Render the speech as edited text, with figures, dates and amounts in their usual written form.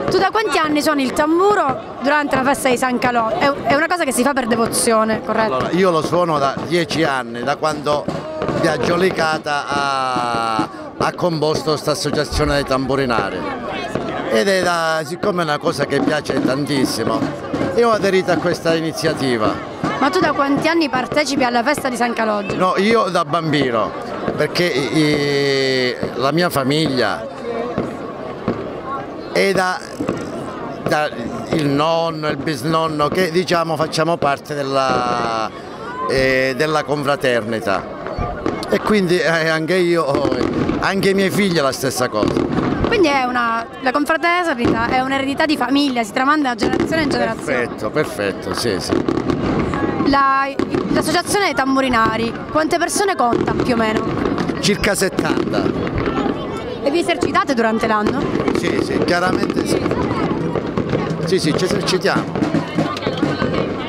Tu da quanti anni suoni il tamburo durante la festa di San Calò? È una cosa che si fa per devozione, corretto? Allora, io lo suono da 10 anni, da quando Biagio Licata ha composto questa associazione dei tamburinari. Siccome è una cosa che piace tantissimo, io ho aderito a questa iniziativa. Ma tu da quanti anni partecipi alla festa di San Calogero? No, io da bambino, perché la mia famiglia è il nonno e il bisnonno che diciamo facciamo parte della confraternita, e quindi anche io, anche i miei figli è la stessa cosa. Quindi la confraternita è un'eredità di famiglia, si tramanda da generazione in generazione. Perfetto, perfetto, sì, sì. L'associazione dei tamburinari, quante persone conta più o meno? Circa 70. E vi esercitate durante l'anno? Sì, sì, chiaramente sì. Sì, sì, ci esercitiamo.